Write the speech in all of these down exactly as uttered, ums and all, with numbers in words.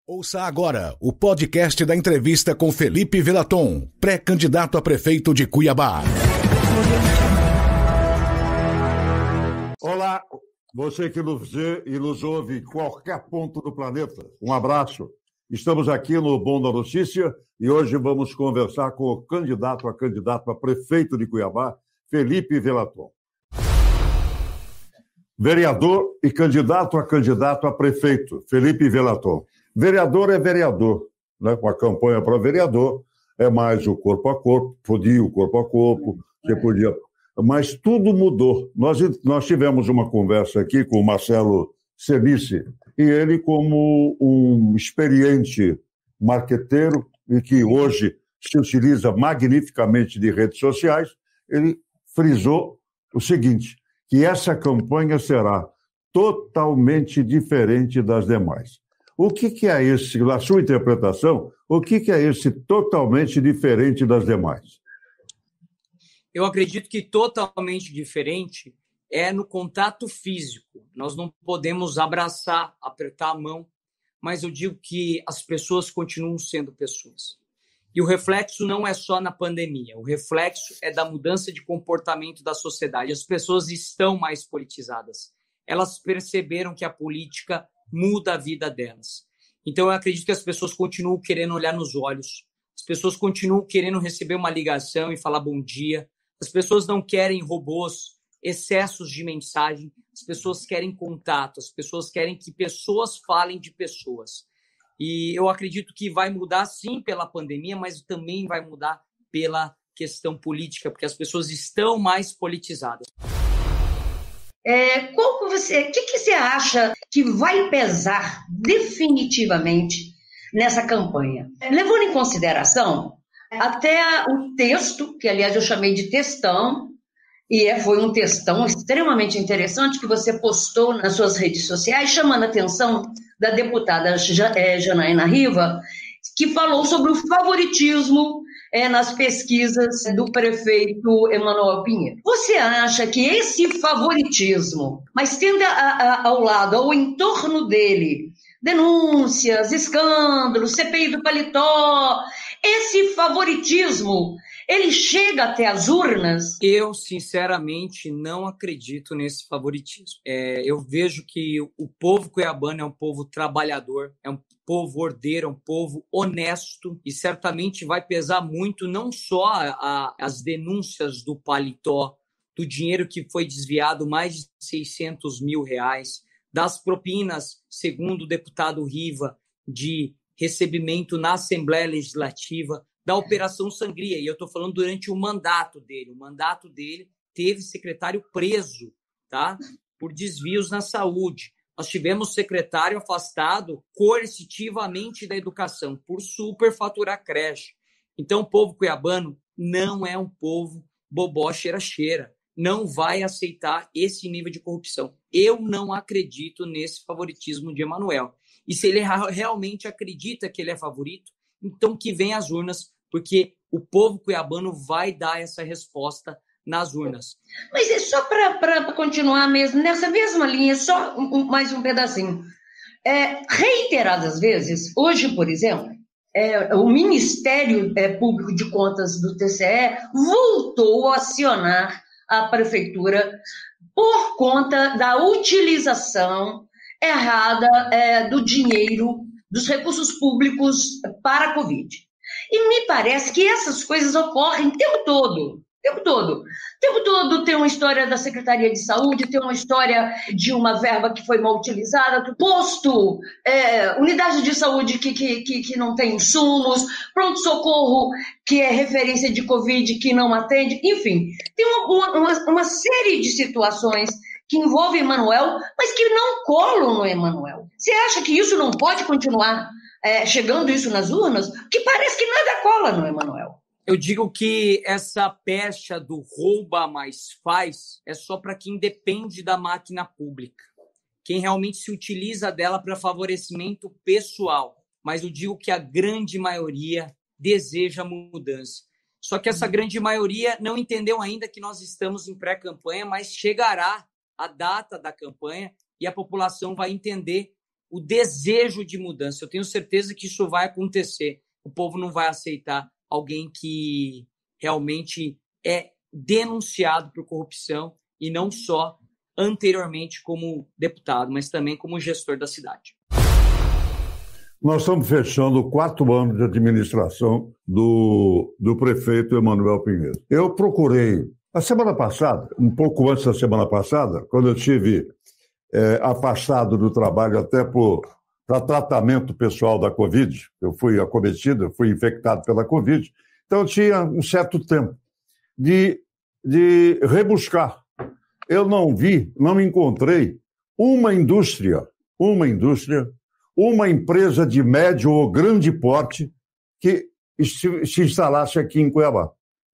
Ouça agora o podcast da entrevista com Felipe Velaton, pré-candidato a prefeito de Cuiabá. Olá, você que nos vê e nos ouve em qualquer ponto do planeta. Um abraço. Estamos aqui no Bom da Notícia e hoje vamos conversar com o candidato a candidato a prefeito de Cuiabá, Felipe Velaton. Vereador e candidato a candidato a prefeito, Felipe Velaton. Vereador é vereador, né? Com a campanha para vereador, é mais o corpo a corpo, podia o corpo a corpo, você podia... Mas tudo mudou. Nós, nós tivemos uma conversa aqui com o Marcelo Celice, e ele, como um experiente marqueteiro, e que hoje se utiliza magnificamente de redes sociais, ele frisou o seguinte, que essa campanha será totalmente diferente das demais. O que, que é esse, na sua interpretação, o que, que é esse totalmente diferente das demais? Eu acredito que totalmente diferente é no contato físico. Nós não podemos abraçar, apertar a mão, mas eu digo que as pessoas continuam sendo pessoas. E o reflexo não é só na pandemia, o reflexo é da mudança de comportamento da sociedade. As pessoas estão mais politizadas. Elas perceberam que a política muda a vida delas. Então, eu acredito que as pessoas continuam querendo olhar nos olhos, as pessoas continuam querendo receber uma ligação e falar bom dia, as pessoas não querem robôs, excessos de mensagem, as pessoas querem contato, as pessoas querem que pessoas falem de pessoas. E eu acredito que vai mudar, sim, pela pandemia, mas também vai mudar pela questão política, porque as pessoas estão mais politizadas. É, qual que você, o que, que você acha que vai pesar definitivamente nessa campanha? Levando em consideração até o texto, que aliás eu chamei de textão, e é, foi um textão extremamente interessante que você postou nas suas redes sociais, chamando a atenção da deputada Janaína Riva, que falou sobre o favoritismo é, nas pesquisas do prefeito Emanuel Pinheiro. Você acha que esse favoritismo, mas tendo a, a, ao lado, ao entorno dele, denúncias, escândalos, C P I do paletó, esse favoritismo, ele chega até as urnas? Eu, sinceramente, não acredito nesse favoritismo. É, eu vejo que o povo cuiabano é um povo trabalhador, é um povo ordeiro, é um povo honesto e certamente vai pesar muito não só a, a, as denúncias do paletó, do dinheiro que foi desviado, mais de seiscentos mil reais, das propinas, segundo o deputado Riva, de recebimento na Assembleia Legislativa, da Operação Sangria, e eu estou falando durante o mandato dele. O mandato dele teve secretário preso, tá? Por desvios na saúde. Nós tivemos secretário afastado coercitivamente da educação, por superfaturar creche. Então, o povo cuiabano não é um povo bobó cheira-cheira. Não vai aceitar esse nível de corrupção. Eu não acredito nesse favoritismo de Emanuel. E se ele realmente acredita que ele é favorito, então que venha às urnas, porque o povo cuiabano vai dar essa resposta nas urnas. Mas é só para continuar mesmo, nessa mesma linha, só um, mais um pedacinho. É, reiteradas vezes, hoje, por exemplo, é, o Ministério é, Público de Contas do T C E voltou a acionar a prefeitura por conta da utilização errada é, do dinheiro, dos recursos públicos para a Covid. E me parece que essas coisas ocorrem o tempo todo, o tempo todo. O tempo todo tem uma história da Secretaria de Saúde, tem uma história de uma verba que foi mal utilizada, posto, é, unidade de saúde que, que, que, que não tem insumos, pronto-socorro que é referência de Covid que não atende, enfim. Tem uma, uma, uma série de situações que envolvem Emanuel, mas que não colam no Emanuel. Você acha que isso não pode continuar é, chegando isso nas urnas? Que parece que nada cola no Emanuel. Eu digo que essa pecha do rouba mais faz é só para quem depende da máquina pública, quem realmente se utiliza dela para favorecimento pessoal. Mas eu digo que a grande maioria deseja mudança. Só que essa grande maioria não entendeu ainda que nós estamos em pré-campanha, mas chegará a data da campanha e a população vai entender o desejo de mudança. Eu tenho certeza que isso vai acontecer. O povo não vai aceitar alguém que realmente é denunciado por corrupção e não só anteriormente como deputado, mas também como gestor da cidade. Nós estamos fechando quatro anos de administração do, do prefeito Emanuel Pinheiro. Eu procurei, a semana passada, um pouco antes da semana passada, quando eu estive é, afastado do trabalho até por para tratamento pessoal da Covid, eu fui acometido, fui infectado pela Covid, então eu tinha um certo tempo de, de rebuscar. Eu não vi, não encontrei uma indústria, uma indústria, uma empresa de médio ou grande porte que se instalasse aqui em Cuiabá.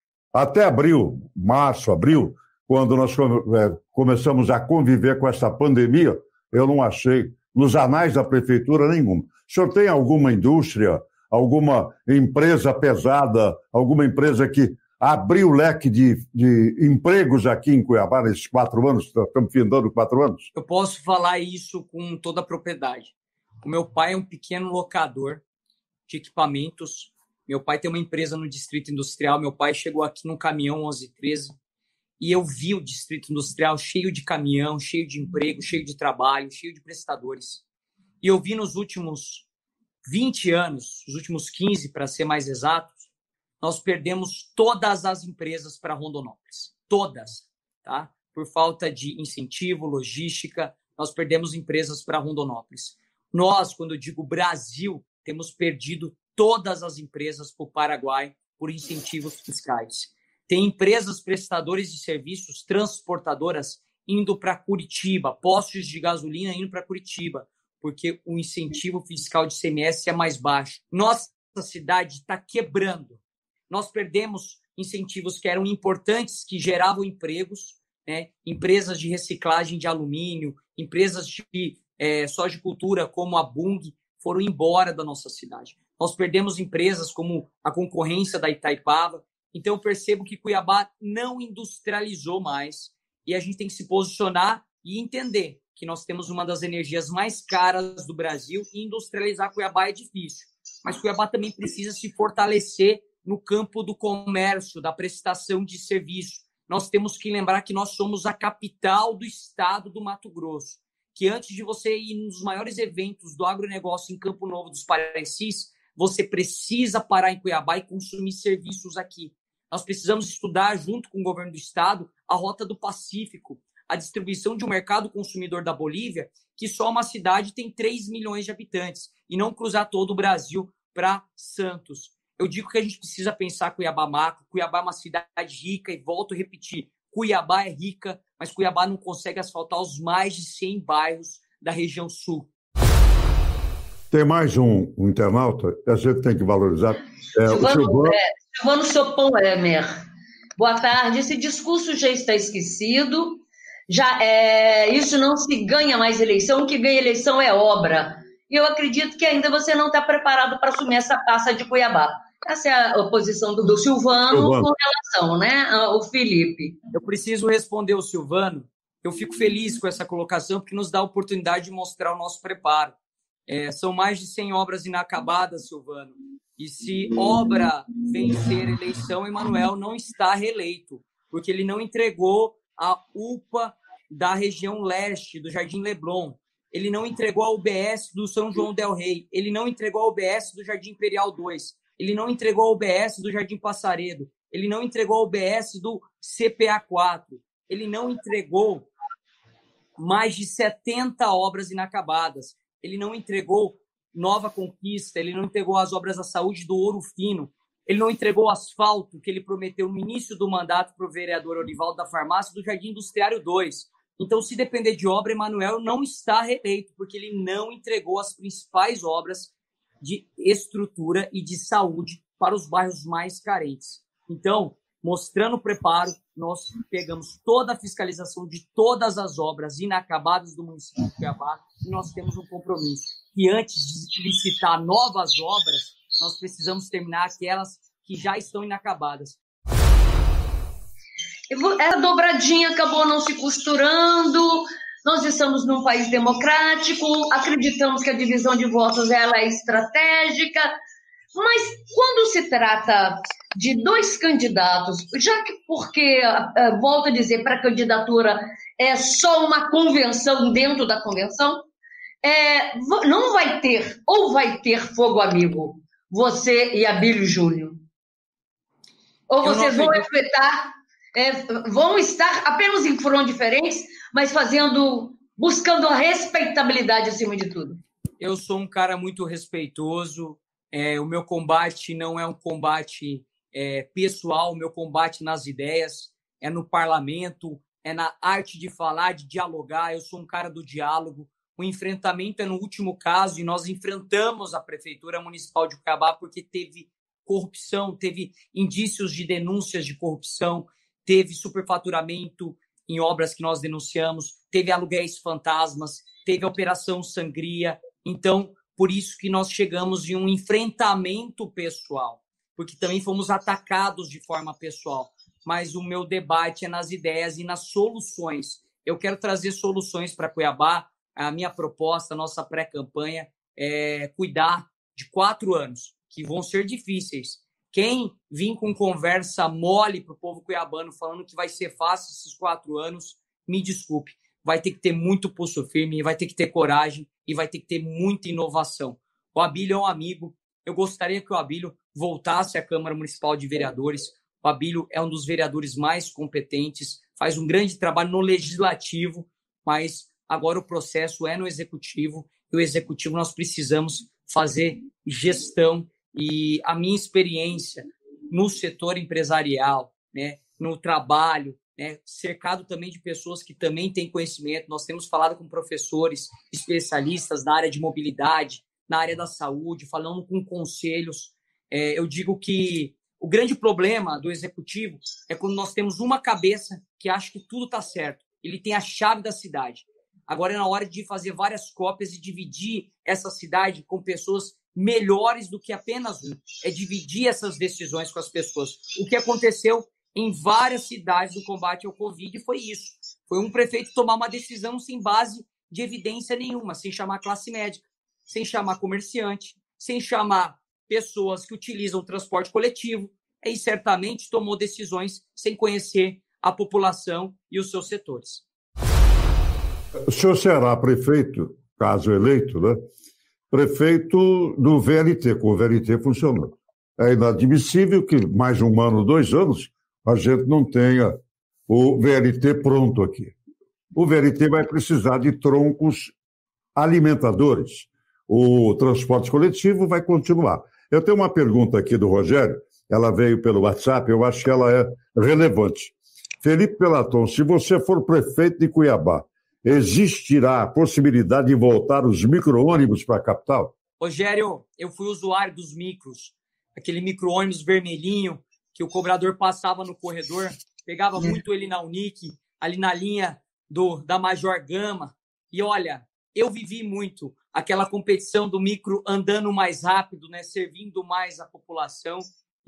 Até abril, março, abril, quando nós começamos a conviver com essa pandemia, eu não achei nos anais da prefeitura nenhuma. O senhor tem alguma indústria, alguma empresa pesada, alguma empresa que abriu o leque de, de empregos aqui em Cuiabá nesses quatro anos? Estamos findando quatro anos? Eu posso falar isso com toda a propriedade. O meu pai é um pequeno locador de equipamentos. Meu pai tem uma empresa no Distrito Industrial. Meu pai chegou aqui no caminhão onze treze e eu vi o Distrito Industrial cheio de caminhão, cheio de emprego, cheio de trabalho, cheio de prestadores. E eu vi nos últimos vinte anos, os últimos quinze para ser mais exatos, nós perdemos todas as empresas para Rondonópolis. Todas, tá? Por falta de incentivo, logística, nós perdemos empresas para Rondonópolis. Nós, quando eu digo Brasil, temos perdido todas as empresas para o Paraguai por incentivos fiscais. Tem empresas prestadoras de serviços, transportadoras, indo para Curitiba, postos de gasolina indo para Curitiba, porque o incentivo fiscal de I C M S é mais baixo. Nossa cidade está quebrando. Nós perdemos incentivos que eram importantes, que geravam empregos, né? Empresas de reciclagem de alumínio, empresas de É, sojicultura como a Bung foram embora da nossa cidade. Nós perdemos empresas como a concorrência da Itaipava. Então eu percebo que Cuiabá não industrializou mais e a gente tem que se posicionar e entender que nós temos uma das energias mais caras do Brasil e industrializar Cuiabá é difícil. Mas Cuiabá também precisa se fortalecer no campo do comércio, da prestação de serviço. Nós temos que lembrar que nós somos a capital do estado do Mato Grosso, que antes de você ir nos maiores eventos do agronegócio em Campo Novo dos Parecis, você precisa parar em Cuiabá e consumir serviços aqui. Nós precisamos estudar, junto com o governo do estado, a Rota do Pacífico, a distribuição de um mercado consumidor da Bolívia, que só uma cidade tem três milhões de habitantes, e não cruzar todo o Brasil para Santos. Eu digo que a gente precisa pensar Cuiabá macro. Cuiabá é uma cidade rica, e volto a repetir, Cuiabá é rica, mas Cuiabá não consegue asfaltar os mais de cem bairros da região sul. Tem mais um, um internauta, a gente tem que valorizar. É, Silvano, o Silvano... É, Silvano Sopolemer. Boa tarde. Esse discurso já está esquecido. Já, é, isso não se ganha mais eleição. O que ganha eleição é obra. E eu acredito que ainda você não está preparado para assumir essa taça de Cuiabá. Essa é a posição do, do Silvano, Silvano com relação, né, ao Felipe. Eu preciso responder ao Silvano. Eu fico feliz com essa colocação, porque nos dá a oportunidade de mostrar o nosso preparo. É, são mais de cem obras inacabadas, Silvano. E se obra vencer eleição, Emanuel não está reeleito, porque ele não entregou a U P A da região leste, do Jardim Leblon. Ele não entregou a U B S do São João del Rei. Ele não entregou a U B S do Jardim Imperial dois. Ele não entregou a U B S do Jardim Passaredo. Ele não entregou a U B S do C P A quatro. Ele não entregou mais de setenta obras inacabadas. Ele não entregou Nova Conquista. Ele não entregou as obras da saúde do Ouro Fino. Ele não entregou o asfalto que ele prometeu no início do mandato para o vereador Orivaldo da Farmácia do Jardim Industriário dois. Então, se depender de obra, Emanuel não está reeleito, porque ele não entregou as principais obras de estrutura e de saúde para os bairros mais carentes. Então, mostrando o preparo, nós pegamos toda a fiscalização de todas as obras inacabadas do município de Cuiabá e nós temos um compromisso que antes de licitar novas obras, nós precisamos terminar aquelas que já estão inacabadas. Essa dobradinha acabou não se costurando, nós estamos num país democrático, acreditamos que a divisão de votos ela é estratégica, mas quando se trata de dois candidatos, já que porque, volto a dizer, para a candidatura é só uma convenção dentro da convenção, é, não vai ter, ou vai ter fogo amigo, você e Abílio Júnior? Ou vocês vão respeitar, é, vão estar apenas em frontes diferentes, mas fazendo, buscando a respeitabilidade acima de tudo? Eu sou um cara muito respeitoso, é, o meu combate não é um combate é, pessoal, o meu combate nas ideias, é no parlamento, é na arte de falar, de dialogar, eu sou um cara do diálogo. O enfrentamento é no último caso e nós enfrentamos a Prefeitura Municipal de Cuiabá porque teve corrupção, teve indícios de denúncias de corrupção, teve superfaturamento em obras que nós denunciamos, teve aluguéis fantasmas, teve a Operação Sangria. Então, por isso que nós chegamos em um enfrentamento pessoal, porque também fomos atacados de forma pessoal. Mas o meu debate é nas ideias e nas soluções. Eu quero trazer soluções para Cuiabá. A minha proposta, a nossa pré-campanha, é cuidar de quatro anos, que vão ser difíceis. Quem vir com conversa mole para o povo cuiabano, falando que vai ser fácil esses quatro anos, me desculpe. Vai ter que ter muito pulso firme, vai ter que ter coragem e vai ter que ter muita inovação. O Abílio é um amigo. Eu gostaria que o Abílio voltasse à Câmara Municipal de Vereadores. O Abílio é um dos vereadores mais competentes, faz um grande trabalho no legislativo, mas agora o processo é no executivo, e o executivo nós precisamos fazer gestão. E a minha experiência no setor empresarial, né, no trabalho, né, cercado também de pessoas que também têm conhecimento, nós temos falado com professores, especialistas na área de mobilidade, na área da saúde, falando com conselhos. É, eu digo que o grande problema do executivo é quando nós temos uma cabeça que acha que tudo está certo. Ele tem a chave da cidade. Agora é na hora de fazer várias cópias e dividir essa cidade com pessoas melhores do que apenas um. É dividir essas decisões com as pessoas. O que aconteceu em várias cidades do combate ao Covid foi isso. Foi um prefeito tomar uma decisão sem base de evidência nenhuma, sem chamar classe médica, sem chamar comerciante, sem chamar pessoas que utilizam o transporte coletivo, e certamente tomou decisões sem conhecer a população e os seus setores. O senhor será prefeito, caso eleito, né? Prefeito do V L T, com o V L T funcionando. É inadmissível que mais um ano, dois anos, a gente não tenha o V L T pronto aqui. O V L T vai precisar de troncos alimentadores. O transporte coletivo vai continuar. Eu tenho uma pergunta aqui do Rogério, ela veio pelo WhatsApp, eu acho que ela é relevante. Felipe Velaton, se você for prefeito de Cuiabá, existirá a possibilidade de voltar os micro-ônibus para a capital? Rogério, eu fui usuário dos micros, aquele micro-ônibus vermelhinho que o cobrador passava no corredor, pegava muito ele na Unic, ali na linha do, da Major Gama. E olha, eu vivi muito aquela competição do micro andando mais rápido, né, servindo mais a população,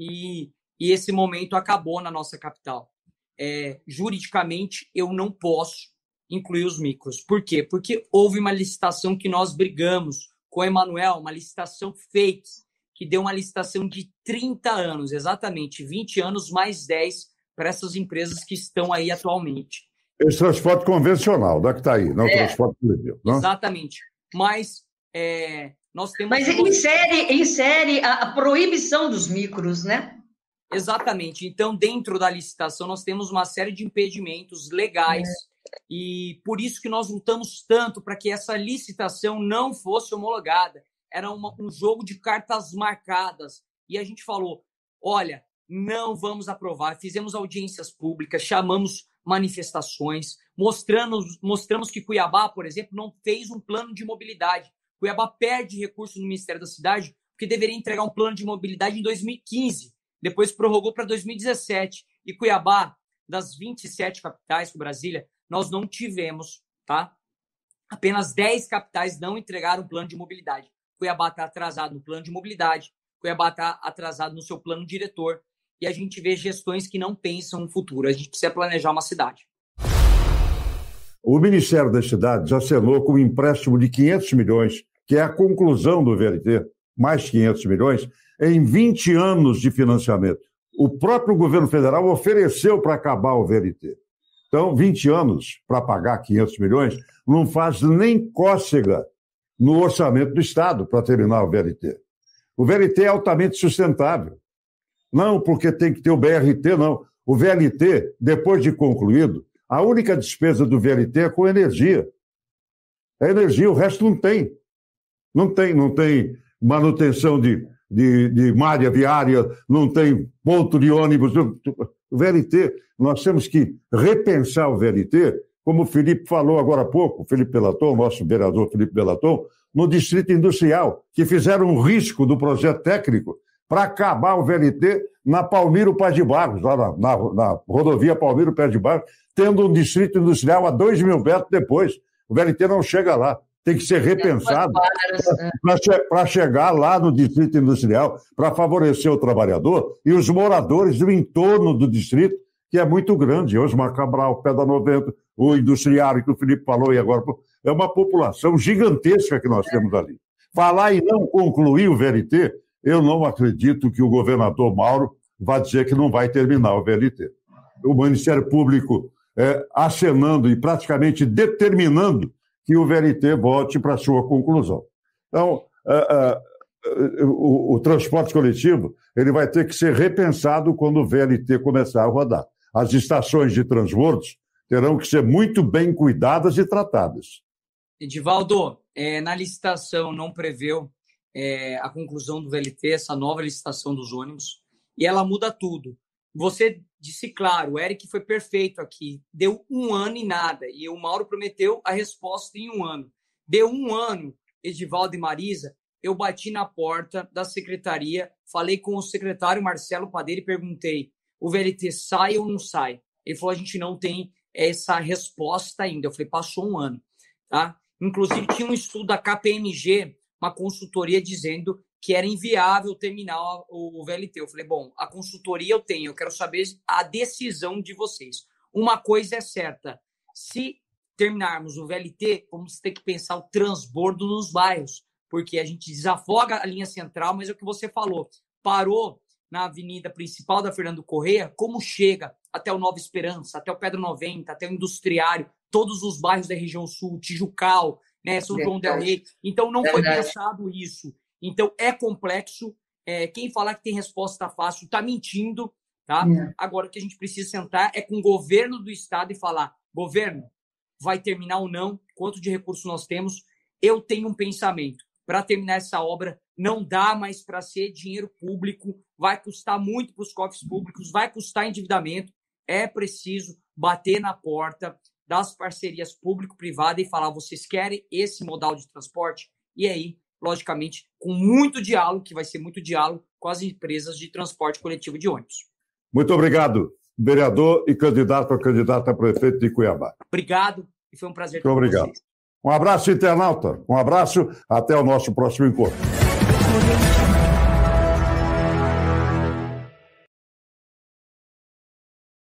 e, e esse momento acabou na nossa capital. É, juridicamente, eu não posso incluir os micros. Por quê? Porque houve uma licitação que nós brigamos com o Emanuel, uma licitação fake, que deu uma licitação de trinta anos, exatamente, vinte anos mais dez para essas empresas que estão aí atualmente. Esse transporte convencional, da que está aí, não é, transporte coletivo. Exatamente. Mas é, nós temos... Mas insere, insere a, a proibição dos micros, né? Exatamente. Então, dentro da licitação, nós temos uma série de impedimentos legais é. E por isso que nós lutamos tanto para que essa licitação não fosse homologada. Era uma, um jogo de cartas marcadas. E a gente falou, olha, não vamos aprovar. Fizemos audiências públicas, chamamos manifestações, mostramos, mostramos que Cuiabá, por exemplo, não fez um plano de mobilidade. Cuiabá perde recursos no Ministério da Cidade porque deveria entregar um plano de mobilidade em dois mil e quinze. Depois prorrogou para dois mil e dezessete. E Cuiabá, das vinte e sete capitais com Brasília, nós não tivemos, tá? Apenas dez capitais não entregaram o plano de mobilidade. Cuiabá está atrasado no plano de mobilidade, Cuiabá está atrasado no seu plano diretor, e a gente vê gestões que não pensam no futuro. A gente precisa planejar uma cidade. O Ministério das Cidades assinou com um empréstimo de quinhentos milhões, que é a conclusão do V L T, mais quinhentos milhões, em vinte anos de financiamento. O próprio governo federal ofereceu para acabar o V L T. Então, vinte anos para pagar quinhentos milhões não faz nem cócega no orçamento do Estado para terminar o V L T. O V L T é altamente sustentável. Não porque tem que ter o B R T, não. O V L T, depois de concluído, a única despesa do V L T é com energia. É energia, o resto não tem. Não tem, não tem manutenção de, de, de malha viária, não tem ponto de ônibus. O V L T, nós temos que repensar o V L T, como o Felipe falou agora há pouco, o Felipe Velaton, nosso vereador Felipe Velaton, no Distrito Industrial, que fizeram um risco do projeto técnico para acabar o V L T na Palmiro Paz de Barros, lá na, na, na rodovia Palmiro Paz de Barros, tendo um Distrito Industrial a dois mil metros depois. O V L T não chega lá. Tem que ser repensado para chegar lá no Distrito Industrial, para favorecer o trabalhador e os moradores do entorno do distrito, que é muito grande. Osmar Cabral, Pedra noventa, o industriário que o Felipe falou, e agora é uma população gigantesca que nós temos ali. Falar e não concluir o V L T, eu não acredito que o governador Mauro vá dizer que não vai terminar o V L T. O Ministério Público é, acenando e praticamente determinando que o V L T volte para a sua conclusão. Então, uh, uh, uh, o, o transporte coletivo ele vai ter que ser repensado quando o V L T começar a rodar. As estações de transbordos terão que ser muito bem cuidadas e tratadas. Edivaldo, é, na licitação não preveu é, a conclusão do V L T, essa nova licitação dos ônibus, e ela muda tudo. Você disse claro, o Eric foi perfeito aqui, deu um ano e nada, e o Mauro prometeu a resposta em um ano. Deu um ano, Edivaldo e Marisa, eu bati na porta da secretaria, falei com o secretário Marcelo Padeiro e perguntei, o V L T sai ou não sai? Ele falou, a gente não tem essa resposta ainda. Eu falei, passou um ano. Tá? Inclusive, tinha um estudo da K P M G, uma consultoria, dizendo que era inviável terminar o V L T. Eu falei, bom, a consultoria eu tenho, eu quero saber a decisão de vocês. Uma coisa é certa, se terminarmos o V L T, vamos ter que pensar o transbordo nos bairros, porque a gente desafoga a linha central, mas é o que você falou, parou na avenida principal da Fernando Corrêa, como chega até o Nova Esperança, até o Pedra noventa, até o Industriário, todos os bairros da região sul, Tijucal, né, São João del Rei. Então, não foi pensado isso. Então, é complexo. É, quem falar que tem resposta fácil está mentindo. Tá? É. Agora, o que a gente precisa sentar é com o governo do estado e falar, governo, vai terminar ou não? Quanto de recursos nós temos? Eu tenho um pensamento. Para terminar essa obra, não dá mais para ser dinheiro público, vai custar muito para os cofres públicos, vai custar endividamento. É preciso bater na porta das parcerias público-privadas e falar, vocês querem esse modal de transporte? E aí, logicamente, com muito diálogo, que vai ser muito diálogo com as empresas de transporte coletivo de ônibus. Muito obrigado, vereador e candidato a candidato a prefeito de Cuiabá. Obrigado, e foi um prazer estar com vocês. Muito obrigado. Um abraço, internauta. Um abraço, até o nosso próximo encontro.